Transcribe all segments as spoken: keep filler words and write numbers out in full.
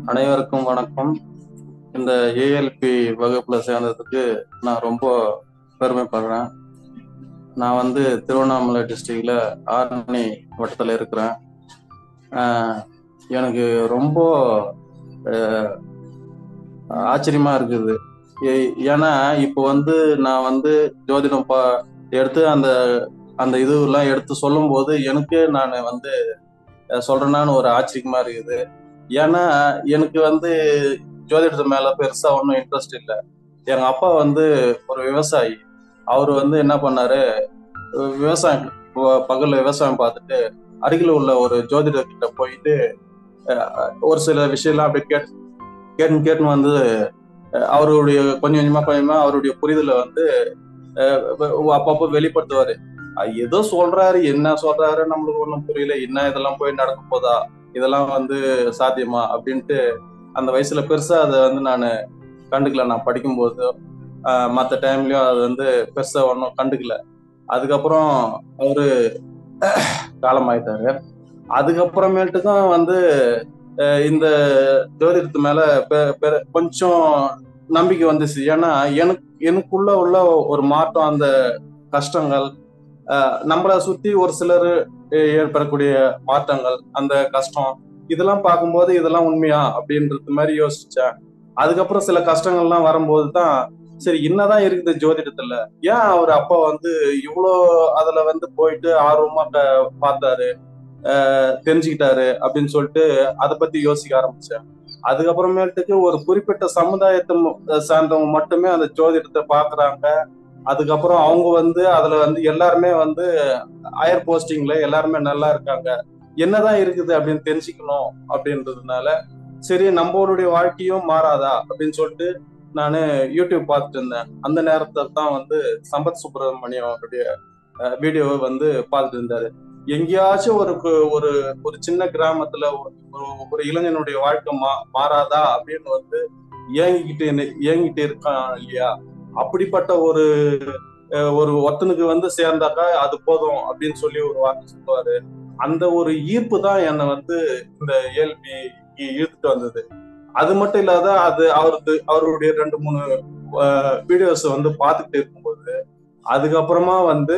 அனைவருக்கும் வணக்கம். இந்த ஏஎல்பி வகுப்புல சேர்ந்ததுக்கு நான் ரொம்ப பெருமைப்படுறேன். நான் வந்து திருவண்ணாமலை டிஸ்ட்ரிக்ட்ல ஆரணி வட்டத்தில் இருக்கிறேன். எனக்கு ரொம்ப ஆச்சரியமா இருக்குது. ஏன்னா இப்போ வந்து நான் வந்து ஜோதிடம் பா எடுத்து அந்த அந்த இதுவெல்லாம் எடுத்து சொல்லும் போது எனக்கு நான் வந்து சொல்றேன்னான்னு ஒரு ஆச்சரியமா இருக்குது. ஏன்னா எனக்கு வந்து ஜோதிடத்து மேல பெருசா ஒன்றும் இன்ட்ரெஸ்ட் இல்லை. எங்க அப்பா வந்து ஒரு விவசாயி. அவரு வந்து என்ன பண்ணாரு, விவசாயம் பகல்ல விவசாயம் பார்த்துட்டு அருகில் உள்ள ஒரு ஜோதிடர்கிட்ட போயிட்டு ஒரு சில விஷயம்லாம் அப்படியே கேட்டு கேட்டு கேட்டுன்னு வந்து அவருடைய கொஞ்சம் கொஞ்சமா கொஞ்சமா அவருடைய புரிதலை வந்து அப்பப்போ வெளிப்படுத்துவாரு. ஏதோ சொல்றாரு, என்ன சொல்றாரு நம்மளுக்கு ஒன்றும் புரியல, என்ன இதெல்லாம் போய் நடக்க போதா, இதெல்லாம் வந்து சாத்தியமா அப்படின்ட்டு அந்த வயசுல பெருசா அதை வந்து நான் கண்டுக்கல. நான் படிக்கும்போது மற்ற டைம்லயும் அது வந்து பெருசா ஒன்றும் கண்டுக்கல. அதுக்கப்புறம் அவரு காலமாயிட்டாரு. அதுக்கப்புறமேட்டுதான் வந்து இந்த ஜோதிடத்து மேல கொஞ்சம் நம்பிக்கை வந்துச்சு. ஏன்னா எனக்கு எனக்குள்ள உள்ள ஒரு மாற்றம், அந்த கஷ்டங்கள், நம்மளை சுத்தி ஒரு சிலர் ஏற்படக்கூடிய மாற்றங்கள், அந்த கஷ்டம், இதெல்லாம் பார்க்கும்போது இதெல்லாம் உண்மையா அப்படின்றது மாதிரி யோசிச்சேன். அதுக்கப்புறம் சில கஷ்டங்கள்லாம் வரும்போது தான் சரி என்னதான் இருக்குது ஜோதிடத்துல, ஏன் அவர் அப்பா வந்து இவ்வளோ அதுல வந்து போயிட்டு ஆர்வமா பார்த்தாரு, தெரிஞ்சுக்கிட்டாரு அப்படின்னு சொல்லிட்டு அதை பத்தி யோசிக்க ஆரம்பிச்சேன். அதுக்கப்புறமேட்டுக்கு ஒரு குறிப்பிட்ட சமுதாயத்தை சார்ந்தவங்க மட்டுமே அந்த ஜோதிடத்தை பாக்குறாங்க. அதுக்கப்புறம் அவங்க வந்து அதுல வந்து எல்லாருமே வந்து ஹையர் போஸ்டிங்ல எல்லாருமே நல்லா இருக்காங்க, என்னதான் இருக்குது அப்படின்னு தெரிஞ்சுக்கணும் அப்படின்றதுனால சரி நம்மளுடைய வாழ்க்கையும் மாறாதா அப்படின்னு சொல்லிட்டு நான் யூடியூப் பார்த்துட்டு இருந்தேன். அந்த நேரத்தில் தான் வந்து சம்பத் சுப்பிரமணியம் அவருடைய வீடியோவை வந்து பார்த்துட்டு இருந்தாரு. எங்கேயாச்சும் ஒரு ஒரு ஒரு சின்ன கிராமத்துல ஒரு இளைஞனுடைய வாழ்க்கை மா மாறாதா அப்படின்னு வந்து ஏங்கிக்கிட்டு ஏங்கிட்டு இருக்கான் இல்லையா, அப்படிப்பட்ட ஒரு ஒரு ஒருத்தனுக்கு வந்து சேர்ந்தாக்கா அது போதும் அப்படின்னு சொல்லி ஒரு வார்த்தை சொல்லுவாரு. அந்த ஒரு ஈர்ப்பு தான் என்னை வந்து இந்த இயல்பி இழுத்துட்டு வந்தது. அது மட்டும் இல்லாத அது அவருக்கு அவருடைய ரெண்டு மூணு வீடியோஸ் வந்து பார்த்துக்கிட்டு இருக்கும்போது அதுக்கப்புறமா வந்து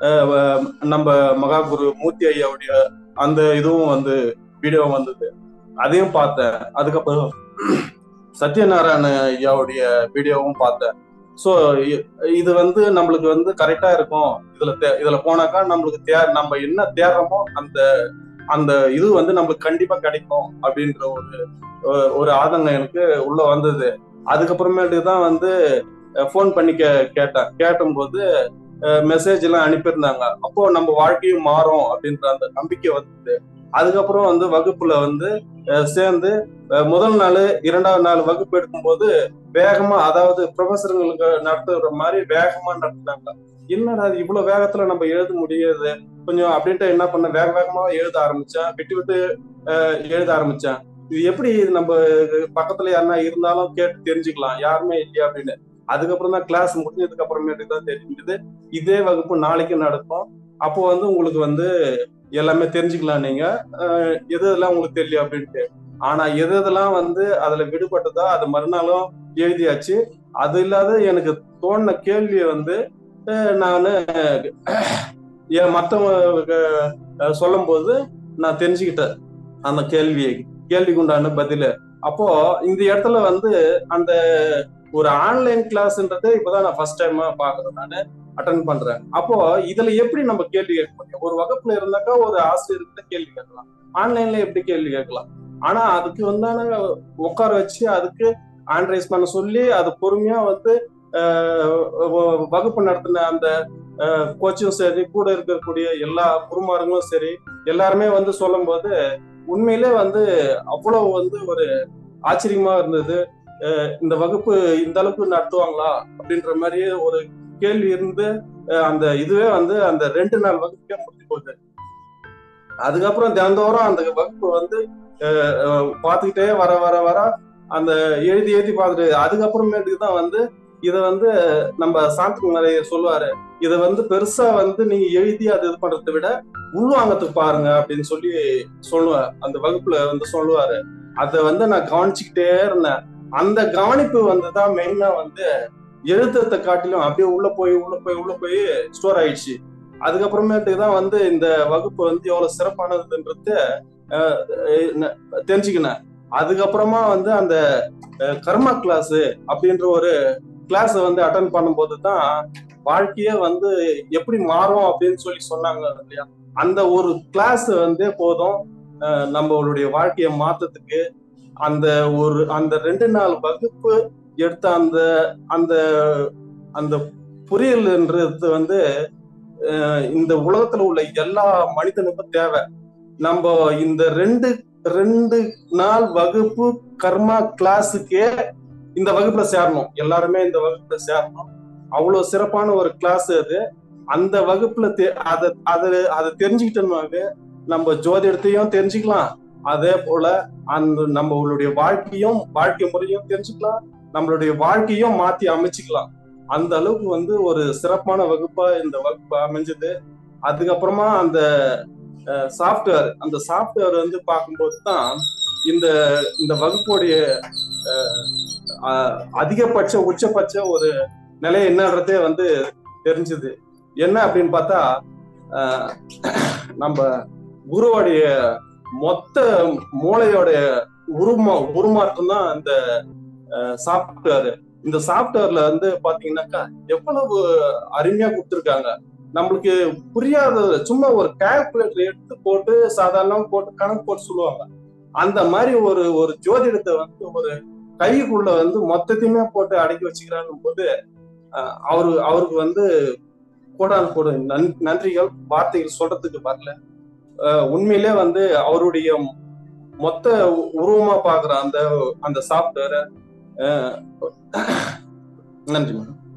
நம்ம மகாகுரு மூர்த்தி ஐயாவுடைய அந்த இதுவும் வந்து வீடியோ வந்தது, அதையும் பார்த்தேன். அதுக்கப்புறம் சத்யநாராயண ஐயாவுடைய வீடியோவும் பார்த்தேன். ஸோ இது வந்து நம்மளுக்கு வந்து கரெக்டா இருக்கும், இதுல இதுல போனாக்கா நம்மளுக்கு தே நம்ம என்ன தேடுறோமோ அந்த அந்த இது வந்து நம்மளுக்கு கண்டிப்பா கிடைக்கும் அப்படின்ற ஒரு ஒரு ஆதங்கம் எனக்கு உள்ள வந்தது. அதுக்கப்புறமேட்டு தான் வந்து ஃபோன் பண்ணி கே கேட்டேன் கேட்டும் போது மெசேஜ் எல்லாம் அனுப்பியிருந்தாங்க. அப்போ நம்ம வாழ்க்கையும் மாறும் அப்படின்ற அந்த நம்பிக்கை வந்தது. அதுக்கப்புறம் வந்து வகுப்புல வந்து சேர்ந்து முதல் நாள் இரண்டாவது நாள் வகுப்பு எடுக்கும்போது வேகமா, அதாவது ப்ரொஃபஸருங்களுக்கு நடத்துற மாதிரி வேகமா நடத்துனாங்க. என்னடா இவ்வளவு வேகத்துல நம்ம எழுத முடியாது கொஞ்சம் அப்படின்ட்டு என்ன பண்ண வேக வேகமா எழுத ஆரம்பிச்சேன், விட்டு விட்டு எழுத ஆரம்பிச்சேன். இது எப்படி நம்ம பக்கத்துல யாருன்னா இருந்தாலும் கேட்டு தெரிஞ்சுக்கலாம், யாருமே இல்லையா அப்படின்னு. அதுக்கப்புறம் தான் கிளாஸ் முடிஞ்சதுக்கு அப்புறமேட்டு தான் தெரிஞ்சது இதே வகுப்பு நாளைக்கு நடக்கும், அப்போ வந்து உங்களுக்கு வந்து எல்லாமே தெரிஞ்சுக்கலாம், நீங்க எது எதெல்லாம் உங்களுக்கு தெரியல அப்படின்ட்டு. ஆனா எது எதெல்லாம் வந்து அதுல விடுபட்டதா அது மறுநாளும் எழுதியாச்சு. அது இல்லாத எனக்கு தோணுன கேள்வியை வந்து நான் என் மற்றவங்க சொல்லும் போது நான் தெரிஞ்சுக்கிட்டேன் அந்த கேள்வியை, கேள்விக்கு உண்டான பதில. அப்போ இந்த இடத்துல வந்து அந்த ஒரு ஆன்லைன் கிளாஸ்ன்றதே இப்பதான் நான் ஃபர்ஸ்ட் டைம் பாக்குறேன், நான் அட்டன் பண்றேன். அப்போ இதுல எப்படி நம்ம கேள்வி கேட்க முடியும்? ஒரு வகுப்புல இருந்தாக்கா ஒரு ஆசிரியர்கிட்ட கேள்வி கேட்கலாம், ஆன்லைன்ல எப்படி கேள்வி கேட்கலாம்? ஆனா அதுக்கு வந்தான உட்கார வச்சு அதுக்கு ஆண்ட்ரைஸ் பண்ண சொல்லி அது பொறுமையா வந்து வகுப்பு நடத்தின அந்த கோச்சும் சரி, கூட இருக்கக்கூடிய எல்லா குருமார்களும் சரி, எல்லாருமே வந்து சொல்லும் போது உண்மையிலே வந்து அவ்வளவு வந்து ஒரு ஆச்சரியமா இருந்தது. இந்த வகுப்பு இந்த அளவுக்கு நடத்துவாங்களா அப்படின்ற மாதிரியே ஒரு கேள்வி இருந்து அந்த இதுவே வந்து அந்த ரெண்டு நாள் வகுப்புக்கே முடிஞ்சு போகுது. அதுக்கப்புறம் தினந்தோறும் அந்த வகுப்பு வந்து பார்த்துக்கிட்டே வர வர வர அந்த எழுதி எழுதி பார்த்துட்டு அதுக்கப்புறமேட்டுக்கு தான் வந்து இதை வந்து நம்ம சாந்தகு நிறைய சொல்லுவாரு, இதை வந்து பெருசா வந்து நீங்க எழுதி அது இது பண்றதை விட உள்வாங்கத்துக்கு பாருங்க அப்படின்னு சொல்லி சொல்லுவார், அந்த வகுப்புல வந்து சொல்லுவாரு. அதை வந்து நான் கவனிச்சுக்கிட்டே இருந்தேன். அந்த கவனிப்பு வந்துதான் மெயினா வந்து எழுத்தத்தை காட்டிலும் அப்படியே உள்ள போய் உள்ள போய் உள்ள போய் ஸ்டோர் ஆயிடுச்சு. அதுக்கப்புறமேட்டுக்கு தான் வந்து இந்த வகுப்பு வந்து எவ்வளவு சிறப்பானதுன்றது தெரிஞ்சுக்கினேன். அதுக்கப்புறமா வந்து அந்த கர்மா கிளாஸ் அப்படின்ற ஒரு கிளாஸ் வந்து அட்டன் பண்ணும்போது தான் வாழ்க்கையே வந்து எப்படி மாறும் அப்படின்னு சொல்லி சொன்னாங்க இல்லையா. அந்த ஒரு கிளாஸ் வந்து போதும் நம்மளுடைய வாழ்க்கையை மாத்தத்துக்கு. அந்த ஒரு அந்த ரெண்டு நாள் வகுப்பு எடுத்த அந்த அந்த அந்த புரியல்ன்றது வந்து இந்த உலகத்துல உள்ள எல்லா மனிதனுக்கும் தேவை. நம்ம இந்த ரெண்டு ரெண்டு நாள் வகுப்பு கர்மா கிளாஸுக்கே இந்த வகுப்புல சேரணும். எல்லாருமே இந்த வகுப்புல சேரணும். அவ்வளவு சிறப்பான ஒரு கிளாஸ் அது. அந்த வகுப்புல அதை அதை அதை தெரிஞ்சுக்கிட்டோம்னாவே நம்ம ஜோதிடத்தையும் தெரிஞ்சுக்கலாம். அதே போல அந்த நம்மளுடைய வாழ்க்கையும் வாழ்க்கை முறையும் தெரிஞ்சுக்கலாம். நம்மளுடைய வாழ்க்கையும் மாத்தி அமைச்சுக்கலாம். அந்த அளவுக்கு வந்து ஒரு சிறப்பான வகுப்பா இந்த வகுப்பு அமைஞ்சது. அதுக்கப்புறமா அந்த சாஃப்ட்வேர் அந்த சாஃப்ட்வேர் வந்து பார்க்கும்போது தான் இந்த இந்த வகுப்புடைய அதிகபட்ச உச்சபட்ச ஒரு நிலை என்னன்றதே வந்து தெரிஞ்சது. என்ன அப்படின்னு பார்த்தா நம்ம குருவோடைய மொத்த மூளையோடைய உருமா உருமாற்றம் தான் இந்த சாஃப்ட்வேர். இந்த சாஃப்ட்வேர்ல வந்து பாத்தீங்கன்னாக்கா எவ்வளவு அருமையா கொடுத்துருக்காங்க. நம்மளுக்கு புரியாத சும்மா ஒரு கால்குலேட்டர் எடுத்து போட்டு சாதாரண போட்டு கணக்கு போட்டு சொல்லுவாங்க. அந்த மாதிரி ஒரு ஒரு ஜோதிடத்தை வந்து ஒரு கைக்குள்ள வந்து மொத்தத்தையுமே போட்டு அடக்கி வச்சுக்கிறான்னு போது அவரு அவருக்கு வந்து கோடான கோடு நன்றிகள். வார்த்தைகள் சொல்றதுக்கு வரல. உண்மையிலே வந்து அவருடைய மொத்த உருவமா பாக்குற அந்த அந்த சாஃப்ட்வேரை நன்றி மேடம்.